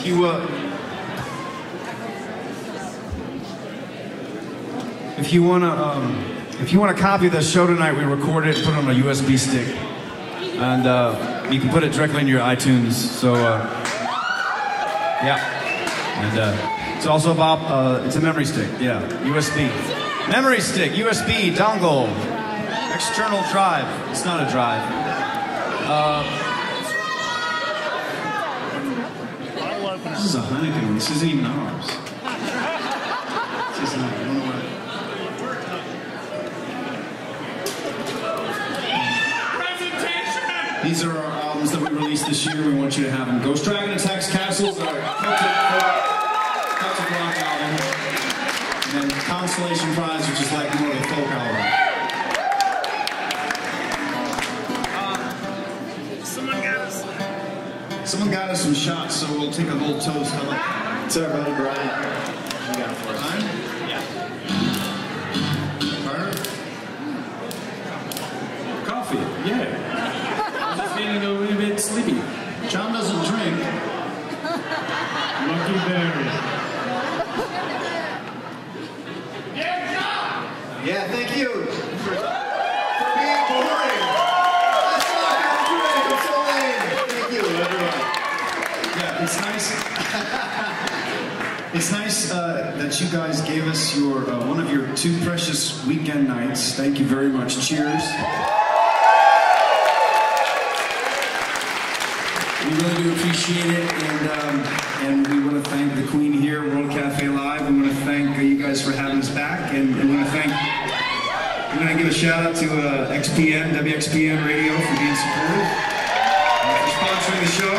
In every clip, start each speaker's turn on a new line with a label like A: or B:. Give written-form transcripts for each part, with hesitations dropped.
A: If you want a copy of the show tonight, we recorded it and put it on a USB stick, and you can put it directly in your iTunes. So yeah, and it's also about it's a memory stick. Yeah, USB, memory stick, USB dongle, external drive. It's not a drive. This is a Heineken. This isn't even ours. This isn't. I don't know what. These are our albums that we released this year. We want you to have them. Ghost Dragon Attacks Castles, our Celtic rock album. And then Consolation Prize, which is like more of a folk album. Someone got us some shots, so we'll take a little toast. It's our buddy Brian. You got it for us. Brian? Yeah. Carter? Coffee, yeah. Feeling a little bit sleepy. John doesn't drink. Lucky berry. Yeah, John! Yeah, thank you for being boring. That's not gonna drink. I'm so lame. Thank you, everyone. Yeah, it's nice. It's nice that you guys gave us your one of your 2 precious weekend nights. Thank you very much. Cheers. We really do appreciate it, and we want to thank the Queen here, World Cafe Live. We want to thank you guys for having us back, and we want to give a shout out to XPN, WXPN Radio for being supportive, for sponsoring the show.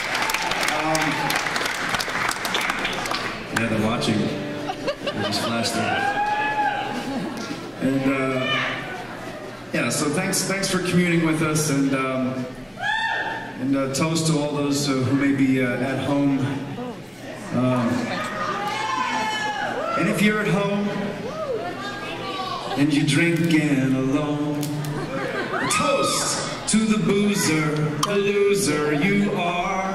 A: Yeah, they're watching. They just flashed there. And yeah, so thanks for communing with us, and toast to all those who may be at home. And if you're at home and you're drinking alone, toast to the boozer, the loser you are.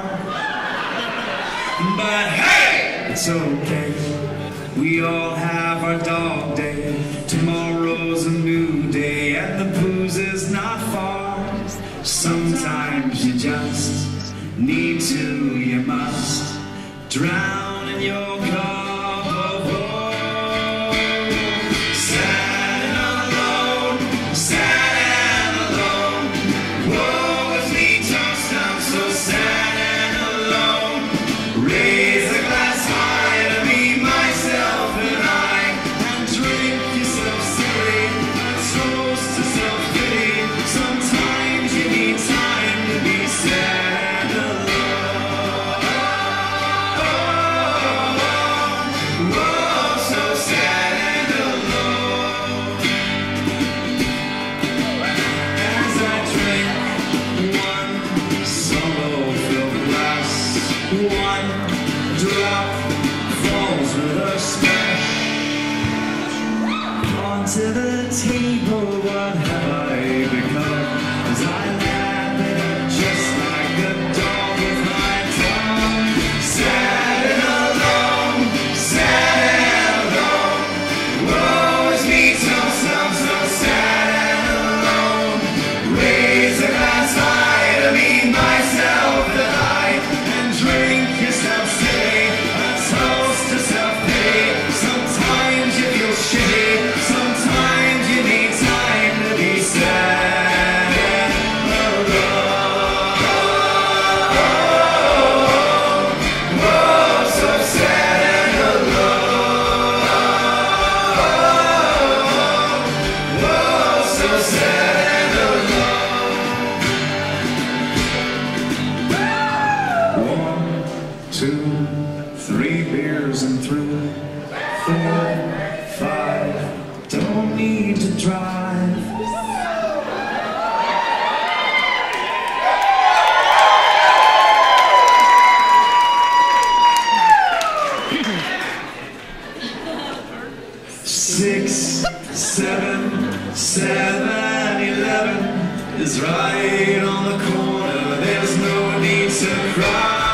A: But hey, it's okay. We all have our dog day. Tomorrow's a new day, and the booze is not far. Sometimes you just need to, you must drown in your cup of woe. Sad and alone, sad and alone. Woe is me, toast, I'm so sad and alone. Raise a glass high to me, myself and I, and drink yourself silly, and toast to self-pity. Sometimes you need time to be sad and alone. Whoa, so sad and alone. As I drink one solo-filled glass, one drop falls with a smash onto the table. What have I become? As I lap it up just like a dog with my tongue. Sad and alone, sad and alone. Woe is me, toast, I'm so sad and alone. Raise a glass high to me, myself and I, and drink yourself silly, a toast to self-pity. Sometimes you feel shitty, sometimes you need time to be sad and alone. Whoa, so sad and alone. Whoa, so sad and alone. 1, 2, 3 beers and through. 4, 5, don't need to drive. 6, 7, 11 is right on the corner. There's no need to cry.